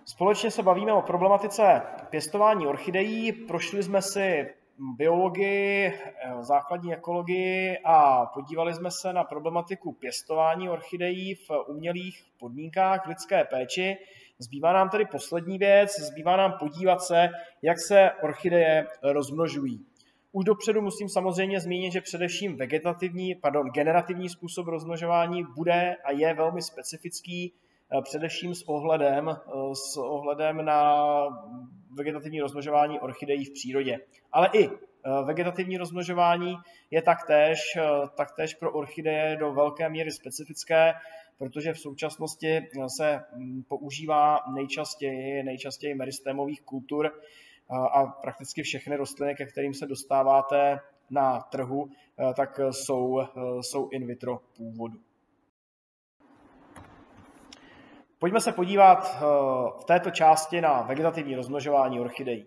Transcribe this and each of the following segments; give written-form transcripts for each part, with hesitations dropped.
Společně se bavíme o problematice pěstování orchidejí. Prošli jsme si biologii, základní ekologii a podívali jsme se na problematiku pěstování orchidejí v umělých podmínkách v lidské péči. Zbývá nám tedy poslední věc, zbývá nám podívat se, jak se orchideje rozmnožují. Už dopředu musím samozřejmě zmínit, že především generativní způsob rozmnožování bude a je velmi specifický, především s ohledem na vegetativní rozmnožování orchidejí v přírodě. Ale i vegetativní rozmnožování je taktéž pro orchideje do velké míry specifické, protože v současnosti se používá nejčastěji meristémových kultur a prakticky všechny rostliny, ke kterým se dostáváte na trhu, tak jsou in vitro původu. Pojďme se podívat v této části na vegetativní rozmnožování orchidejí.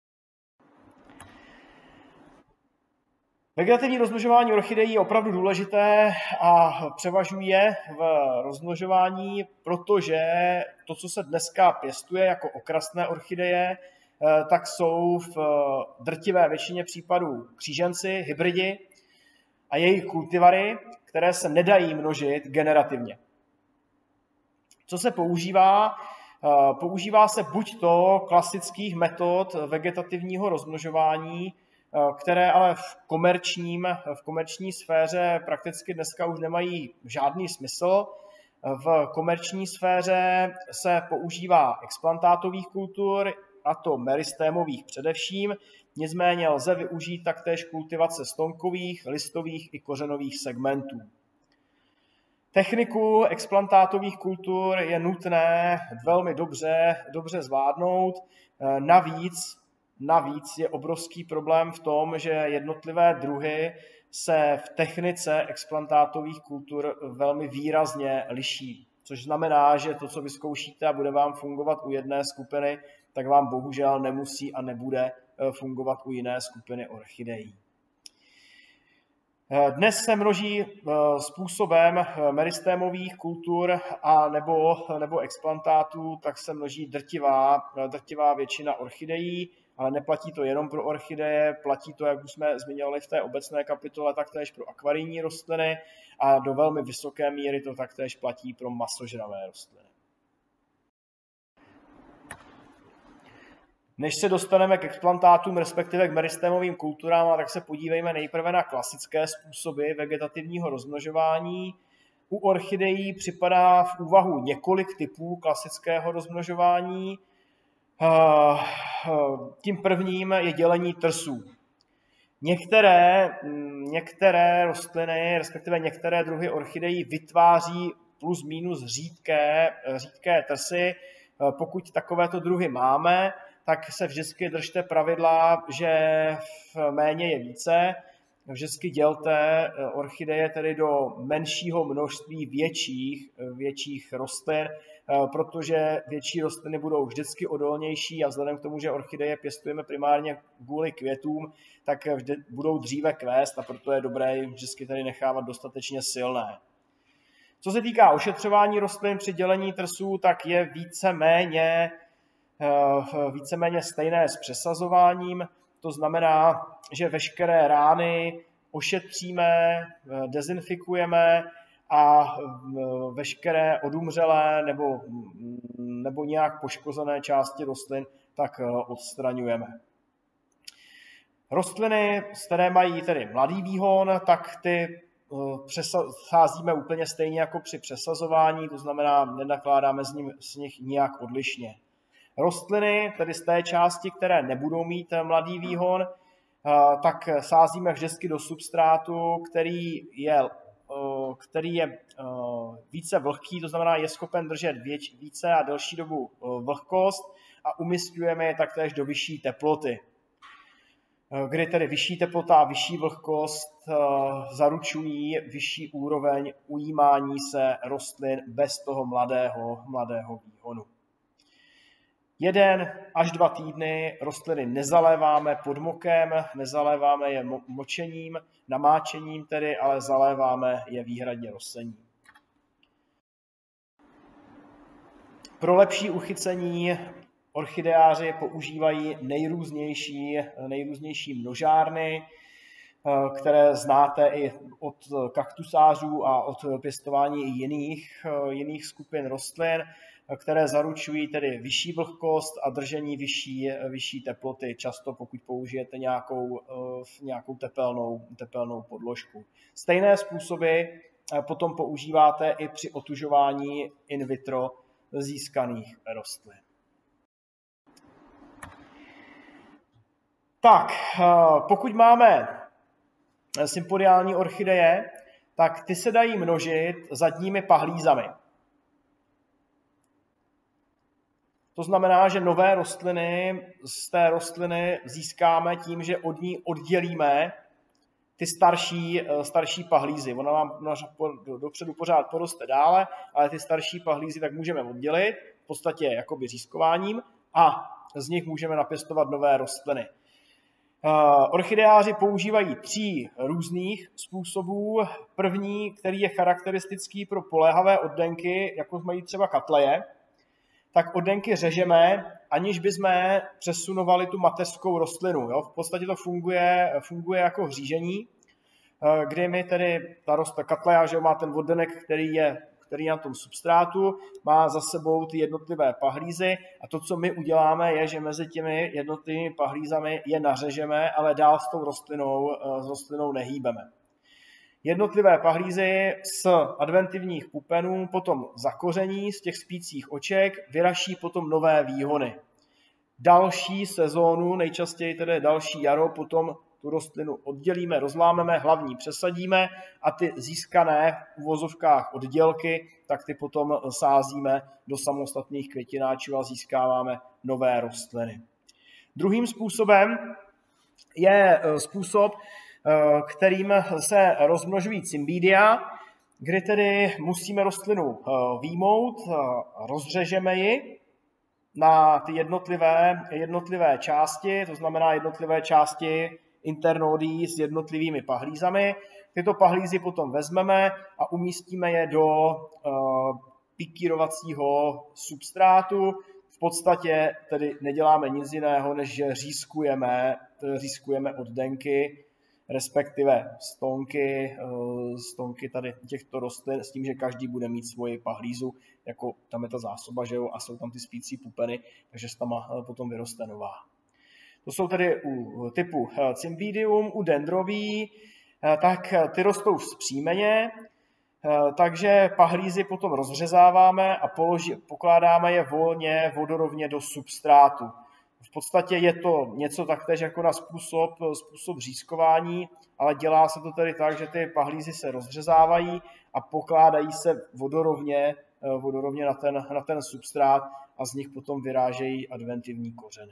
Vegetativní rozmnožování orchidejí je opravdu důležité a převažuje v rozmnožování, protože to, co se dneska pěstuje jako okrasné orchideje, tak jsou v drtivé většině případů kříženci, hybridi a jejich kultivary, které se nedají množit generativně. Co se používá? Používá se buď to klasických metod vegetativního rozmnožování, které ale v komerční sféře prakticky dneska už nemají žádný smysl. V komerční sféře se používá explantátových kultur, a to meristémových především, nicméně lze využít taktéž kultivace stonkových, listových i kořenových segmentů. Techniku explantátových kultur je nutné velmi dobře zvládnout. Navíc je obrovský problém v tom, že jednotlivé druhy se v technice explantátových kultur velmi výrazně liší. Což znamená, že to, co vyzkoušíte a bude vám fungovat u jedné skupiny, tak vám bohužel nemusí a nebude fungovat u jiné skupiny orchidejí. Dnes se množí způsobem meristémových kultur a nebo explantátů, tak se množí drtivá většina orchidejí, ale neplatí to jenom pro orchideje, platí to, jak už jsme zmiňovali v té obecné kapitole, taktéž pro akvarijní rostliny a do velmi vysoké míry to taktéž platí pro masožravé rostliny. Než se dostaneme k explantátům, respektive k meristémovým kulturám, tak se podívejme nejprve na klasické způsoby vegetativního rozmnožování. U orchidejí připadá v úvahu několik typů klasického rozmnožování. Tím prvním je dělení trsů. Některé rostliny, respektive některé druhy orchidejí vytváří plus minus řídké trsy. Pokud takovéto druhy máme, tak se vždycky držte pravidla, že méně je více. Vždycky dělte orchideje tedy do menšího množství větších rostlin, protože větší rostliny budou vždycky odolnější a vzhledem k tomu, že orchideje pěstujeme primárně kvůli květům, tak budou dříve kvést a proto je dobré vždycky tady nechávat dostatečně silné. Co se týká ošetřování rostlin při dělení trsů, tak je víceméně stejné s přesazováním. To znamená, že veškeré rány ošetříme, dezinfikujeme a veškeré odumřelé nebo nějak poškozené části rostlin tak odstraňujeme. Rostliny, které mají tedy mladý výhon, tak ty sázíme úplně stejně jako při přesazování, to znamená, nenakládáme z nich nijak odlišně. Rostliny, tedy z té části, které nebudou mít mladý výhon, tak sázíme vždycky do substrátu, který je více vlhký, to znamená, je schopen držet více a delší dobu vlhkost a umisťujeme je taktéž do vyšší teploty, kdy tedy vyšší teplota a vyšší vlhkost zaručují vyšší úroveň ujímání se rostlin bez toho mladého výhonu. 1 až 2 týdny rostliny nezaléváme podmokem, nezaléváme je močením, namáčením tedy, ale zaléváme je výhradně rosením. Pro lepší uchycení orchideáři používají nejrůznější množárny, které znáte i od kaktusářů a od pěstování i jiných skupin rostlin, které zaručují tedy vyšší vlhkost a držení vyšší teploty, často pokud použijete nějakou tepelnou podložku. Stejné způsoby potom používáte i při otužování in vitro získaných rostlin. Tak, pokud máme sympodiální orchideje, tak ty se dají množit zadními pahlízami. To znamená, že nové rostliny z té rostliny získáme tím, že od ní oddělíme ty starší pahlízy. Ona vám dopředu pořád poroste dále, ale ty starší pahlízy tak můžeme oddělit, v podstatě jakoby řízkováním, a z nich můžeme napěstovat nové rostliny. Orchideáři používají 3 různých způsobů. První, který je charakteristický pro poléhavé oddenky, jako mají třeba katleje, tak oddenky řežeme, aniž bychom přesunovali tu mateřskou rostlinu. Jo? V podstatě to funguje jako hřížení, kdy my tedy ta katleja, že má ten oddenek, který je na tom substrátu, má za sebou ty jednotlivé pahlízy, a to, co my uděláme, je, že mezi těmi jednotlivými pahlízami je nařežeme, ale dál s tou rostlinou nehýbeme. Jednotlivé pahlízy z adventivních pupenů potom zakoření z těch spících oček, vyraší potom nové výhony. Další sezónu, nejčastěji tedy další jaro, potom tu rostlinu oddělíme, rozlámeme, hlavní přesadíme a ty získané v uvozovkách oddělky, tak ty potom sázíme do samostatných květináčů a získáváme nové rostliny. Druhým způsobem je způsob, kterým se rozmnožují cymbidia, kdy tedy musíme rostlinu vyjmout, rozřežeme ji na ty jednotlivé části, to znamená jednotlivé části internodií s jednotlivými pahlízami. Tyto pahlízy potom vezmeme a umístíme je do pikírovacího substrátu. V podstatě tedy neděláme nic jiného, než že řízkujeme oddenky, respektive stonky tady těchto rostlin, s tím, že každý bude mít svoji pahlízu, jako tam je ta zásoba, že jo, a jsou tam ty spící pupeny, takže se tam potom vyroste nová. To jsou tedy u typu cymbidium, u dendroví, tak ty rostou vzpřímeně, takže pahlízy potom rozřezáváme a pokládáme je volně vodorovně do substrátu. V podstatě je to něco taktéž jako na způsob řízkování, ale dělá se to tedy tak, že ty pahlízy se rozřezávají a pokládají se vodorovně na ten substrát a z nich potom vyrážejí adventivní kořeny.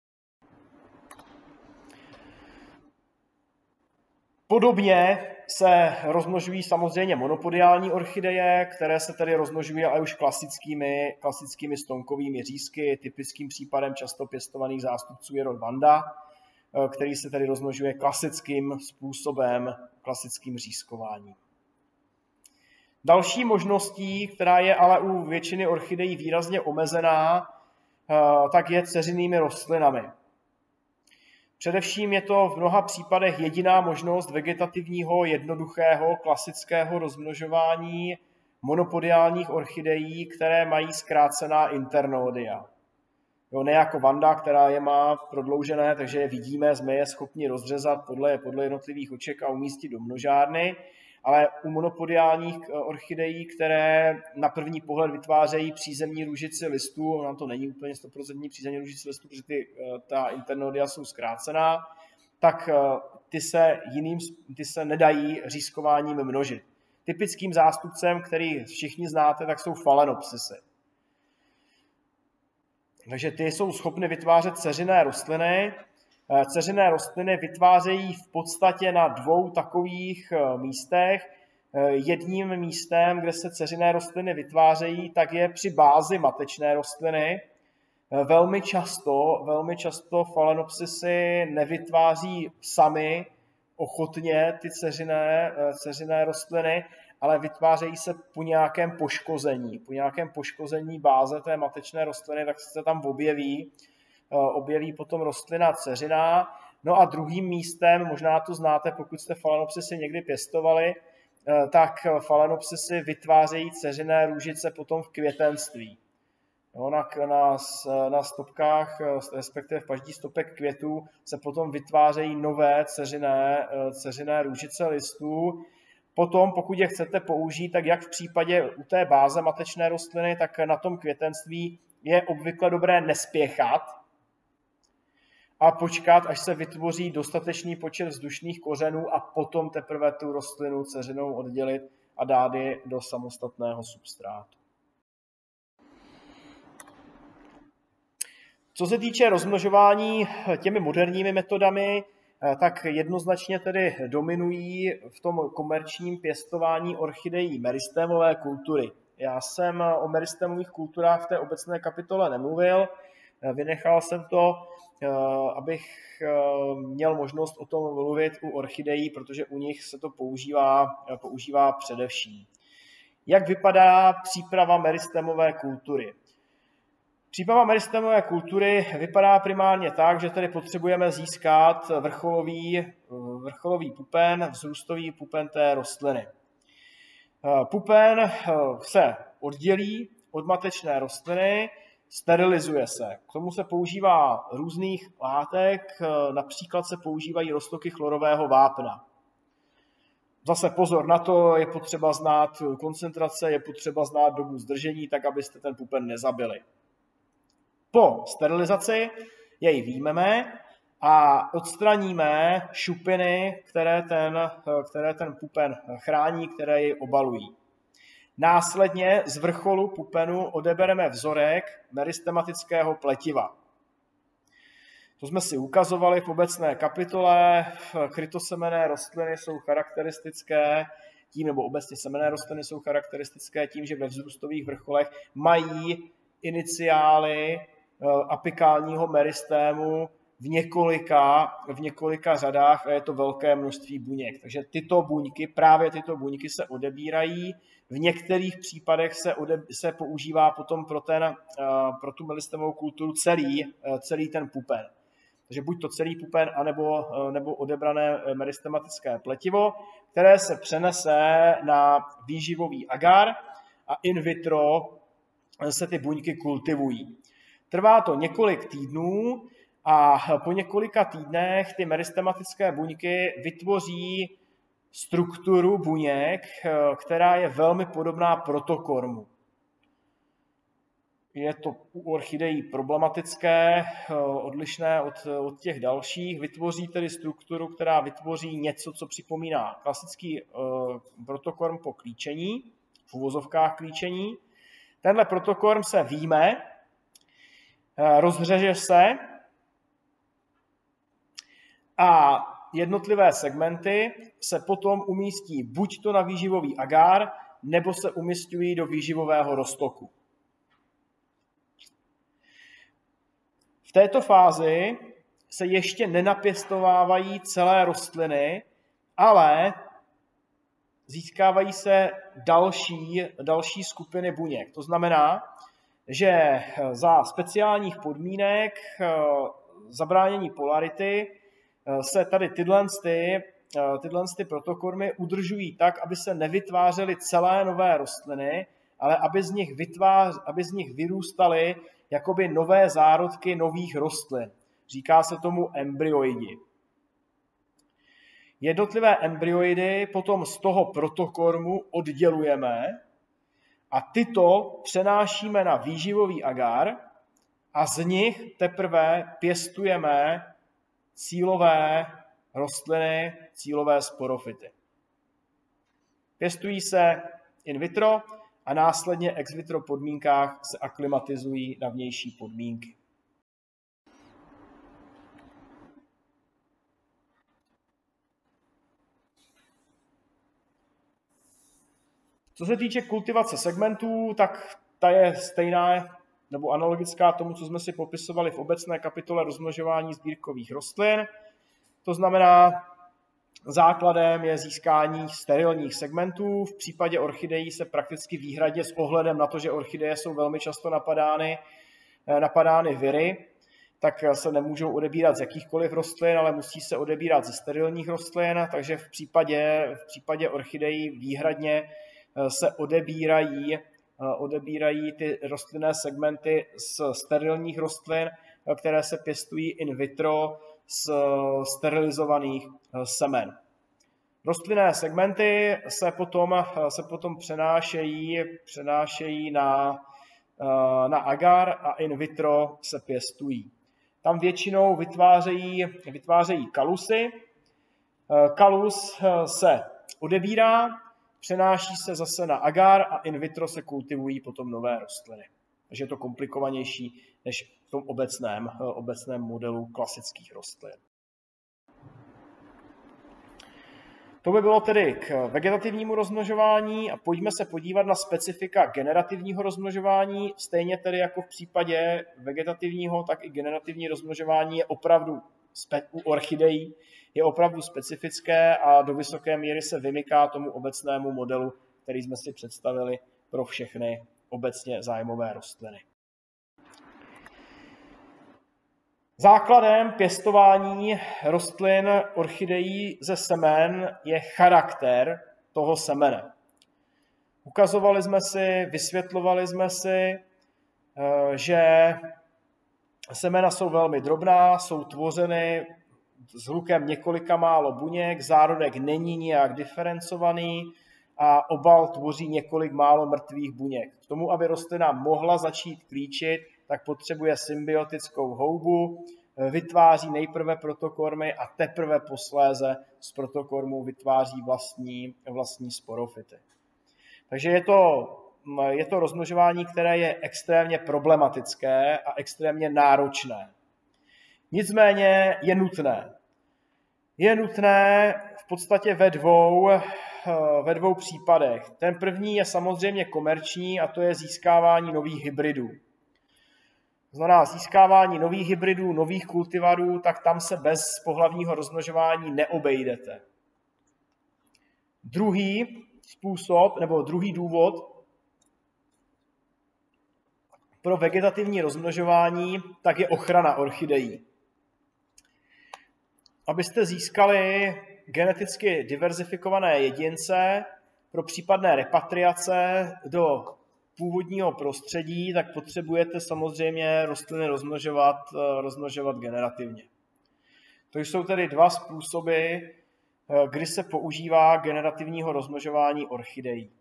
Podobně se rozmnožují samozřejmě monopodiální orchideje, které se tedy rozmnožují ale už klasickými stonkovými řízky. Typickým případem často pěstovaných zástupců je rod Vanda, který se tedy rozmnožuje klasickým způsobem, klasickým řízkováním. Další možností, která je ale u většiny orchidejí výrazně omezená, tak je dceřinnými rostlinami. Především je to v mnoha případech jediná možnost vegetativního, jednoduchého, klasického rozmnožování monopodiálních orchidejí, které mají zkrácená internodia. Jo, ne jako Vanda, která je má prodloužené, takže je vidíme, jsme je schopni rozřezat podle jednotlivých oček a umístit do množárny, ale u monopodiálních orchidejí, které na první pohled vytvářejí přízemní růžici listů, nám to není úplně 100% přízemní růžici listů, protože ta internodia jsou zkrácená, tak ty se nedají řízkováním množit. Typickým zástupcem, který všichni znáte, tak jsou Phalaenopsisy. Takže ty jsou schopny vytvářet dceřinné rostliny. Dceřinné rostliny vytvářejí v podstatě na 2 takových místech. Jedním místem, kde se dceřinné rostliny vytvářejí, tak je při bázi matečné rostliny. Velmi často Phalaenopsisy nevytváří sami ochotně ty dceřinné rostliny, ale vytvářejí se po nějakém poškození báze té matečné rostliny, tak se tam objeví potom rostlina dceřiná. No a druhým místem, možná to znáte, pokud jste Phalaenopsisy někdy pěstovali, tak Phalaenopsisy vytvářejí dceřiné růžice potom v květenství. No, na stopkách, respektive v paždí stopek květů, se potom vytvářejí nové dceřiné růžice listů. Potom, pokud je chcete použít, tak jak v případě u té báze matečné rostliny, tak na tom květenství je obvykle dobré nespěchat a počkat, až se vytvoří dostatečný počet vzdušných kořenů a potom teprve tu rostlinu dceřinou oddělit a dát ji do samostatného substrátu. Co se týče rozmnožování těmi moderními metodami, tak jednoznačně tedy dominují v tom komerčním pěstování orchidejí meristémové kultury. Já jsem o meristémových kulturách v té obecné kapitole nemluvil, vynechal jsem to, abych měl možnost o tom mluvit u orchidejí, protože u nich se to používá především. Jak vypadá příprava meristémové kultury? Příprava meristémové kultury vypadá primárně tak, že tedy potřebujeme získat vrcholový pupen, vzrůstový pupen té rostliny. Pupen se oddělí od matečné rostliny, sterilizuje se. K tomu se používá různých látek, například se používají roztoky chlorového vápna. Zase pozor na to, je potřeba znát koncentrace, je potřeba znát dobu zdržení, tak abyste ten pupen nezabili. Po sterilizaci jej výjmeme a odstraníme šupiny, které ten pupen chrání, které jej obalují. Následně z vrcholu pupenu odebereme vzorek meristematického pletiva. To jsme si ukazovali v obecné kapitole. Krytosemenné rostliny jsou charakteristické tím, nebo obecně semenné rostliny jsou charakteristické tím, že ve vzrůstových vrcholech mají iniciály apikálního meristému v několika řadách a je to velké množství buněk. Takže právě tyto buňky se odebírají. V některých případech se používá potom pro tu meristémovou kulturu celý ten pupen. Takže buď to celý pupen, nebo odebrané meristematické pletivo, které se přenese na výživový agar a in vitro se ty buňky kultivují. Trvá to několik týdnů a po několika týdnech ty meristematické buňky vytvoří strukturu buněk, která je velmi podobná protokormu. Je to u orchidejí problematické, odlišné od těch dalších. Vytvoří tedy strukturu, která vytvoří něco, co připomíná klasický protokorm po klíčení, v uvozovkách klíčení. Tenhle protokorm se vyjme, rozřeže se a jednotlivé segmenty se potom umístí buď to na výživový agár, nebo se umísťují do výživového roztoku. V této fázi se ještě nenapěstovávají celé rostliny, ale získávají se další skupiny buněk. To znamená, že za speciálních podmínek zabránění polarity se tady tyhle protokormy udržují tak, aby se nevytvářely celé nové rostliny, ale aby z nich vyrůstaly jakoby nové zárodky nových rostlin. Říká se tomu embryoidi. Jednotlivé embryoidy potom z toho protokormu oddělujeme a tyto přenášíme na výživový agar a z nich teprve pěstujeme cílové rostliny, cílové sporofyty. Pěstují se in vitro a následně ex vitro podmínkách se aklimatizují na vnější podmínky. Co se týče kultivace segmentů, tak ta je stejná nebo analogická tomu, co jsme si popisovali v obecné kapitole rozmnožování sbírkových rostlin. To znamená, Základem je získání sterilních segmentů. V případě orchidejí se prakticky výhradně s ohledem na to, že orchideje jsou velmi často napadány viry, tak se nemůžou odebírat z jakýchkoliv rostlin, ale musí se odebírat ze sterilních rostlin, takže v případě orchidejí výhradně se odebírají ty rostlinné segmenty z sterilních rostlin, které se pěstují in vitro z sterilizovaných semen. Rostlinné segmenty se potom přenášejí na agar a in vitro se pěstují. Tam většinou vytvářejí kalusy. Kalus se odebírá, přenáší se zase na agar a in vitro se kultivují potom nové rostliny. Takže je to komplikovanější než v tom obecném modelu klasických rostlin. To by bylo tedy k vegetativnímu rozmnožování a pojďme se podívat na specifika generativního rozmnožování. Stejně tedy jako v případě vegetativního, tak i generativní rozmnožování je opravdu u orchidejí je opravdu specifické a do vysoké míry se vymyká tomu obecnému modelu, který jsme si představili pro všechny obecně zájmové rostliny. Základem pěstování rostlin orchidejí ze semen je charakter toho semene. Vysvětlovali jsme si, že semena jsou velmi drobná, jsou tvořeny shlukem několika málo buněk, zárodek není nijak diferencovaný a obal tvoří několik málo mrtvých buněk. K tomu, aby rostlina mohla začít klíčit, tak potřebuje symbiotickou houbu, vytváří nejprve protokormy a teprve posléze z protokormu vytváří vlastní sporofyty. Takže je to rozmnožování, které je extrémně problematické a extrémně náročné. Nicméně je nutné. Je nutné v podstatě ve dvou případech. Ten první je samozřejmě komerční a to je získávání nových hybridů. To znamená získávání nových hybridů, nových kultivarů, tak tam se bez pohlavního rozmnožování neobejdete. Druhý způsob, nebo druhý důvod pro vegetativní rozmnožování, tak je ochrana orchidejí. Abyste získali geneticky diverzifikované jedince pro případné repatriace do původního prostředí, tak potřebujete samozřejmě rostliny rozmnožovat generativně. To jsou tedy dva způsoby, kdy se používá generativního rozmnožování orchidejí.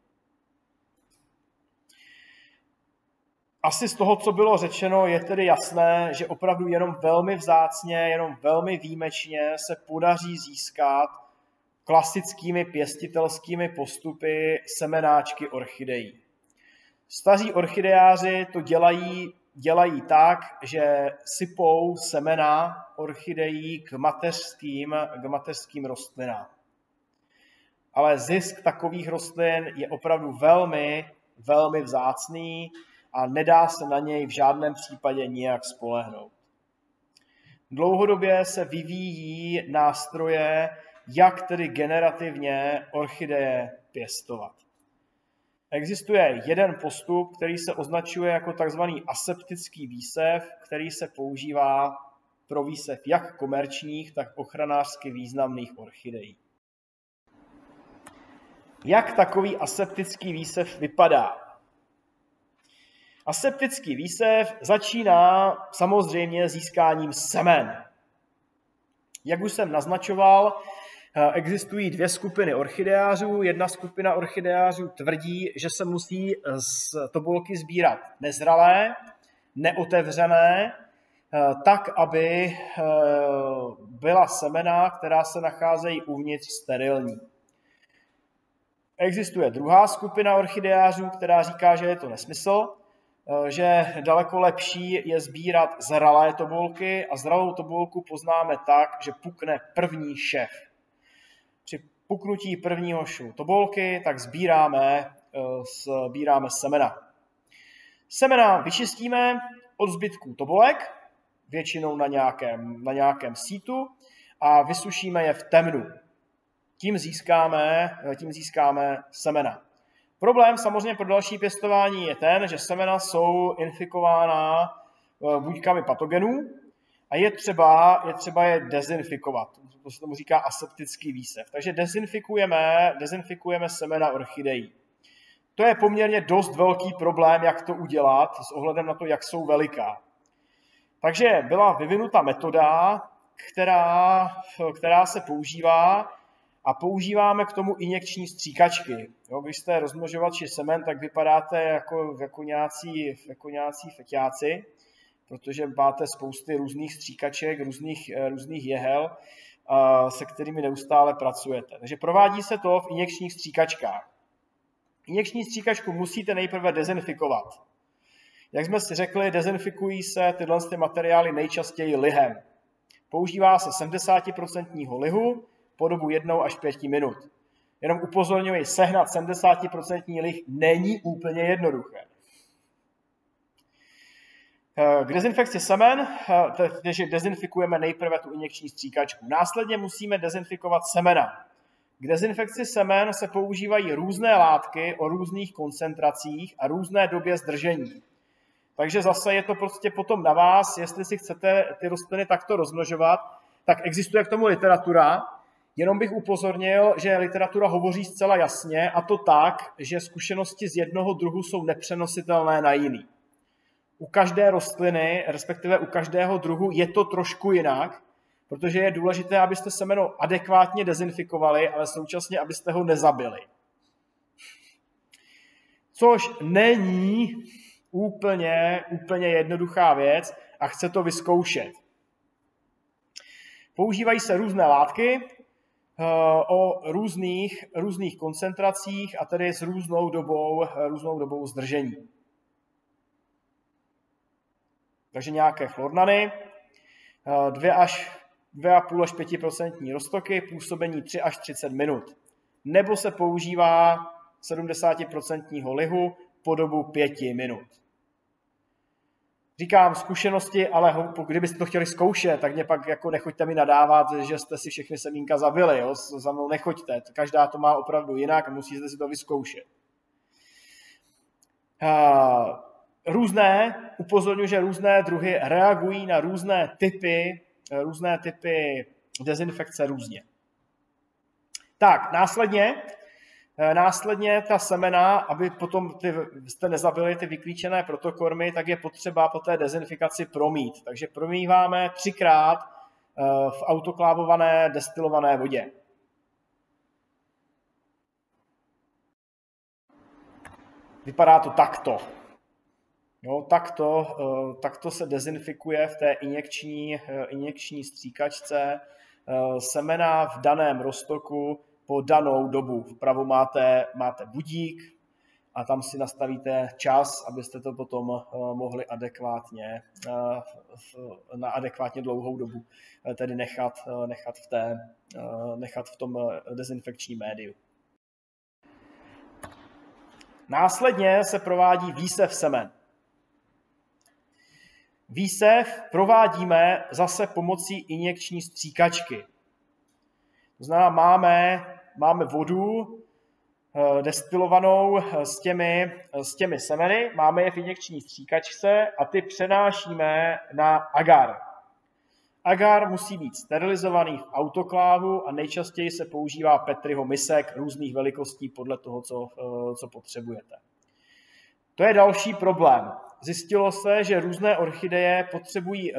Asi z toho, co bylo řečeno, je tedy jasné, že opravdu jenom velmi vzácně, jenom velmi výjimečně se podaří získat klasickými pěstitelskými postupy semenáčky orchidejí. Staří orchideáři to dělají tak, že sypou semena orchidejí k mateřským rostlinám. Ale zisk takových rostlin je opravdu velmi, velmi vzácný a nedá se na něj v žádném případě nijak spolehnout. Dlouhodobě se vyvíjí nástroje, jak tedy generativně orchideje pěstovat. Existuje jeden postup, který se označuje jako tzv. Aseptický výsev, který se používá pro výsev jak komerčních, tak ochranářsky významných orchidejí. Jak takový aseptický výsev vypadá? Aseptický výsev začíná samozřejmě získáním semen. Jak už jsem naznačoval, existují dvě skupiny orchideářů. Jedna skupina orchideářů tvrdí, že se musí z tobolky sbírat nezralé, neotevřené, tak, aby byla semena, která se nacházejí uvnitř, sterilní. Existuje druhá skupina orchideářů, která říká, že je to nesmysl, že daleko lepší je sbírat zralé tobolky a zralou tobolku poznáme tak, že pukne první šev. Při puknutí prvního švu tobolky tak sbíráme semena. Semena vyčistíme od zbytků tobolek, většinou na nějakém sítu, a vysušíme je v temnu. tím získáme semena. Problém samozřejmě pro další pěstování je ten, že semena jsou infikována buňkami patogenů a je třeba je dezinfikovat. To se tomu říká aseptický výsev. Takže dezinfikujeme semena orchidejí. To je poměrně dost velký problém, jak to udělat s ohledem na to, jak jsou veliká. Takže byla vyvinuta metoda, která se používá a používáme k tomu injekční stříkačky. Jo, když jste rozmnožovači semen, tak vypadáte jako nějací feťáci, protože máte spousty různých stříkaček, různých jehel, se kterými neustále pracujete. Takže provádí se to v injekčních stříkačkách. Injekční stříkačku musíte nejprve dezinfikovat. Jak jsme si řekli, dezinfikují se tyhle materiály nejčastěji lihem. Používá se 70% lihu po dobu 1 až 5 minut. Jenom upozorňuji, sehnat 70% lih není úplně jednoduché. K dezinfekci semen, takže dezinfikujeme nejprve tu injekční stříkačku. Následně musíme dezinfikovat semena. K dezinfekci semen se používají různé látky o různých koncentracích a různé době zdržení. Takže zase je to prostě potom na vás, jestli si chcete ty rostliny takto rozmnožovat, tak existuje k tomu literatura. Jenom bych upozornil, že literatura hovoří zcela jasně, a to tak, že zkušenosti z jednoho druhu jsou nepřenositelné na jiný. U každé rostliny, respektive u každého druhu, je to trošku jinak, protože je důležité, abyste semeno adekvátně dezinfikovali, ale současně, abyste ho nezabili. Což není úplně jednoduchá věc a chce to vyzkoušet. Používají se různé látky o různých koncentracích a tedy s různou dobou zdržení. Takže nějaké chlornany, 2,5 až 5% roztoky, působení 3 až 30 minut. Nebo se používá 70% lihu po dobu 5 minut. Říkám zkušenosti, ale kdybyste to chtěli zkoušet, tak mě pak jako nechoďte mi nadávat, že jste si všechny semínka zabili. Jo? Za mnou nechoďte. Každá to má opravdu jinak a musíte si to vyzkoušet. Upozorňuji, že různé druhy reagují na různé typy dezinfekce různě. Tak, následně ta semena, aby potom jste nezabili ty vyklíčené protokormy, tak je potřeba po té dezinfikaci promít. Takže promíváme 3krát v autoklávované destilované vodě. Vypadá to takto. Jo, takto se dezinfikuje v té injekční stříkačce semena v daném roztoku po danou dobu. Vpravo máte budík a tam si nastavíte čas, abyste to potom mohli na adekvátně dlouhou dobu tedy nechat v tom dezinfekčním médiu. Následně se provádí výsev semen. Výsev provádíme zase pomocí injekční stříkačky. To znamená, máme vodu destilovanou s těmi semeny, máme je v injekční stříkačce a ty přenášíme na agar. Agar musí být sterilizovaný v autoklávu a nejčastěji se používá Petriho misek různých velikostí podle toho, co potřebujete. To je další problém. Zjistilo se, že různé orchideje potřebují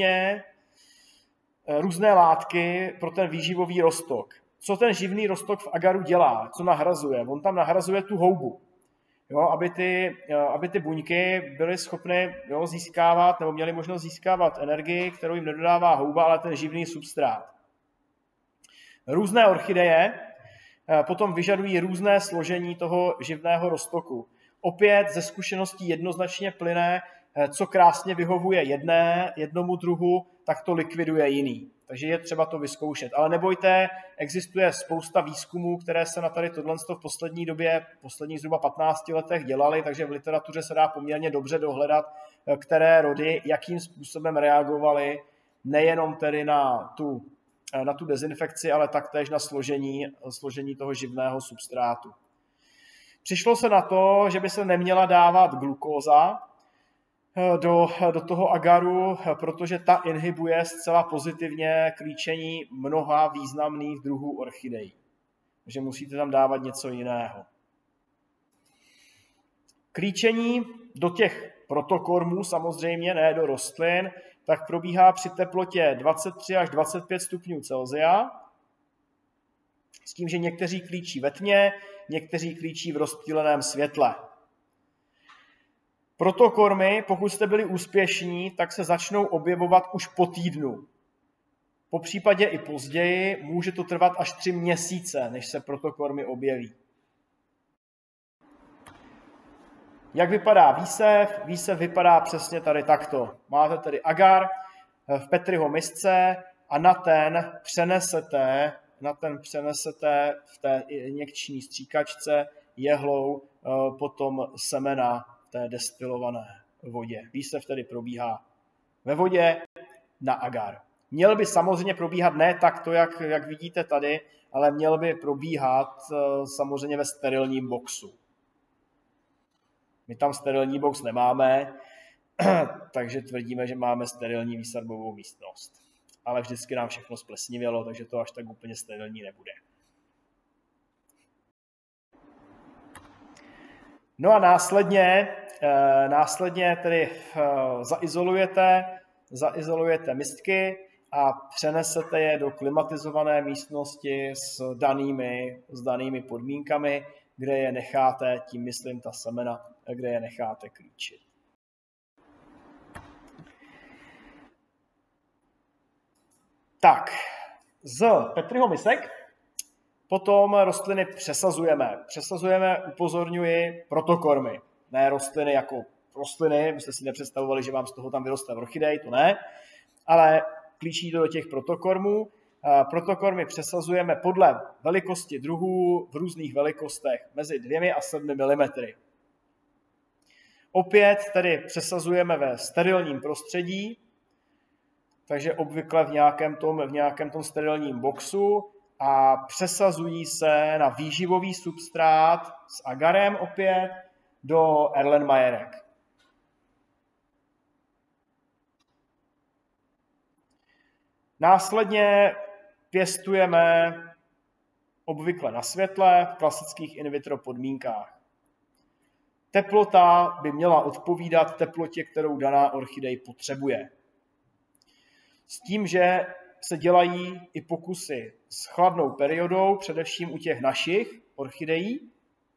různé látky pro ten výživový roztok. Co ten živný roztok v agaru dělá? Co nahrazuje? On tam nahrazuje tu houbu. Jo, aby ty buňky byly schopny získávat nebo měly možnost získávat energii, kterou jim nedodává houba, ale ten živný substrát. Různé orchideje potom vyžadují různé složení toho živného roztoku. Opět ze zkušeností jednoznačně plyne, co krásně vyhovuje jednomu druhu, tak to likviduje jiný. Takže je třeba to vyzkoušet. Ale nebojte, existuje spousta výzkumů, které se na tady tohle v poslední době, posledních zhruba 15 letech dělaly, takže v literatuře se dá poměrně dobře dohledat, které rody, jakým způsobem reagovaly nejenom tedy na tu na tu dezinfekci, ale taktéž na složení toho živného substrátu. Přišlo se na to, že by se neměla dávat glukóza do toho agaru, protože ta inhibuje zcela pozitivně klíčení mnoha významných druhů orchidejí. Takže musíte tam dávat něco jiného. Klíčení do těch protokormů, samozřejmě ne do rostlin, tak probíhá při teplotě 23 až 25 stupňů Celsia, s tím, že někteří klíčí ve tmě, někteří klíčí v rozptýleném světle. Protokormy, pokud jste byli úspěšní, tak se začnou objevovat už po týdnu. Po případě i později může to trvat až 3 měsíce, než se protokormy objeví. Jak vypadá výsev? Výsev vypadá přesně tady takto. Máte tedy agar v Petriho misce a na ten přenesete v té injekční stříkačce jehlou potom semena v té destilované vodě. Výsev tedy probíhá ve vodě na agar. Měl by samozřejmě probíhat ne takto, jak vidíte tady, ale měl by probíhat samozřejmě ve sterilním boxu. My tam sterilní box nemáme, takže tvrdíme, že máme sterilní výsadbovou místnost. Ale vždycky nám všechno splesnivělo, takže to až tak úplně sterilní nebude. No a následně tedy zaizolujete mistky a přenesete je do klimatizované místnosti s danými podmínkami, kde je necháte, tím myslím ta semena, kde je necháte klíčit. Tak, z Petriho misek potom rostliny přesazujeme. Upozorňuji, protokormy. Ne rostliny jako rostliny, byste si nepředstavovali, že vám z toho tam vyroste orchidej, to ne, ale klíčí to do těch protokormů. Protokormy přesazujeme podle velikosti druhů v různých velikostech mezi 2 a 7 mm. Opět tedy přesazujeme ve sterilním prostředí, takže obvykle v nějakém tom sterilním boxu a přesazují se na výživový substrát s agarem opět do Erlenmeyerek. Následně pěstujeme obvykle na světle v klasických in vitro podmínkách. Teplota by měla odpovídat teplotě, kterou daná orchidej potřebuje. S tím, že se dělají i pokusy s chladnou periodou, především u těch našich orchidejí.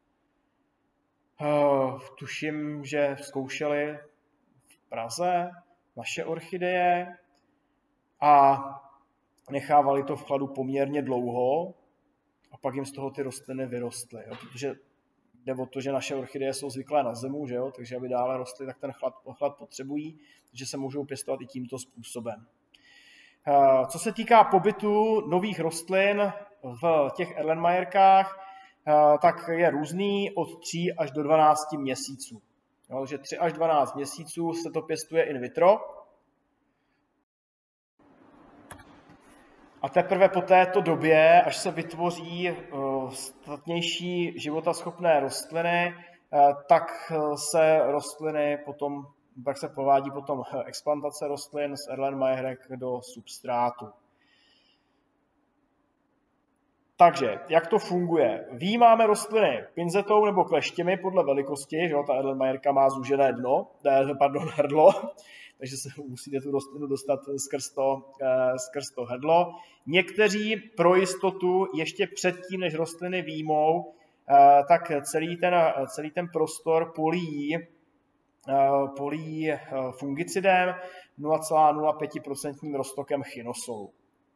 Tuším, že zkoušeli v Praze naše orchideje a nechávali to v chladu poměrně dlouho a pak jim z toho ty rostliny vyrostly. Jo? Protože jde o to, že naše orchideje jsou zvyklé na zimu, že jo? Takže aby dále rostly, tak ten chlad potřebují, takže se můžou pěstovat i tímto způsobem. Co se týká pobytu nových rostlin v těch Erlenmeyerkách, tak je různý od 3 až do 12 měsíců. Jo, takže 3 až 12 měsíců se to pěstuje in vitro. A teprve po této době, až se vytvoří statnější životaschopné rostliny, tak se provádí potom explantace rostlin z Erlenmeyerek do substrátu. Takže, jak to funguje? Výjímáme rostliny pinzetou nebo kleštěmi podle velikosti, že ta Erlenmeyerka má zúžené hrdlo, takže se musíte tu rostlinu dostat skrz to hrdlo. Někteří pro jistotu ještě předtím, než rostliny výjmou, tak celý ten prostor polí fungicidem 0,05% roztokem chinosolu.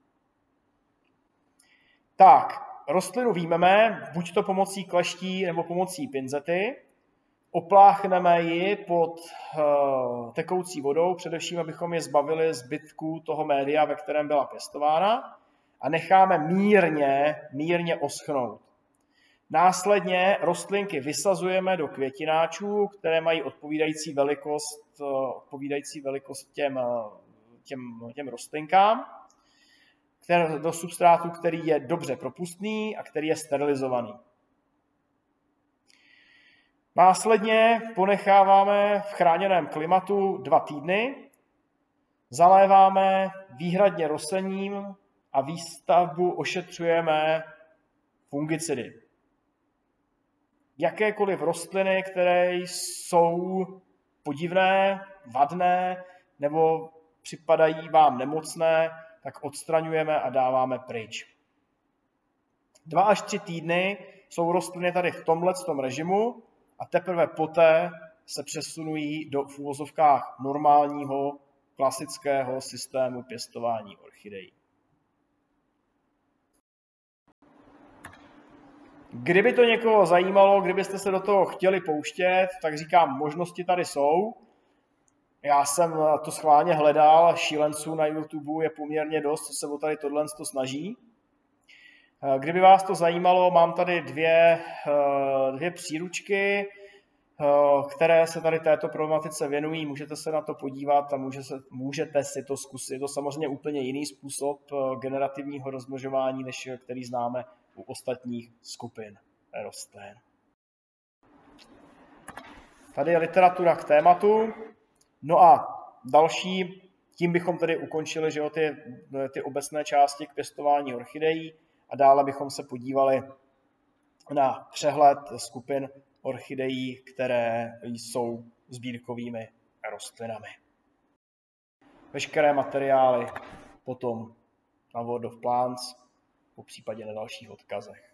Tak, rostlinu výjmeme, buď to pomocí kleští nebo pomocí pinzety, opláchneme ji pod tekoucí vodou, především abychom je zbavili zbytků toho média, ve kterém byla pěstována, a necháme mírně oschnout. Následně rostlinky vysazujeme do květináčů, které mají odpovídající velikost těm rostlinkám. do substrátu, který je dobře propustný a který je sterilizovaný. Následně ponecháváme v chráněném klimatu 2 týdny, zaléváme výhradně rostlením a výstavbu ošetřujeme fungicidy. Jakékoliv rostliny, které jsou podivné, vadné nebo připadají vám nemocné, tak odstraňujeme a dáváme pryč. 2 až 3 týdny jsou rostliny tady v tomhletom režimu a teprve poté se přesunují do v uvozovkách normálního klasického systému pěstování orchidejí. Kdyby to někoho zajímalo, kdybyste se do toho chtěli pouštět, tak říkám, možnosti tady jsou. Já jsem to schválně hledal, šílenců na YouTube je poměrně dost, co se o tady tohle snaží. Kdyby vás to zajímalo, mám tady dvě příručky, které se tady této problematice věnují. Můžete se na to podívat a můžete si to zkusit. Je to samozřejmě úplně jiný způsob generativního rozmnožování, než který známe u ostatních skupin rostlin. Tady je literatura k tématu. No a další, tím bychom tedy ukončili, že ty obecné části k pěstování orchidejí a dále bychom se podívali na přehled skupin orchidejí, které jsou sbírkovými rostlinami. Veškeré materiály potom na World of Plants, popřípadě na dalších odkazech.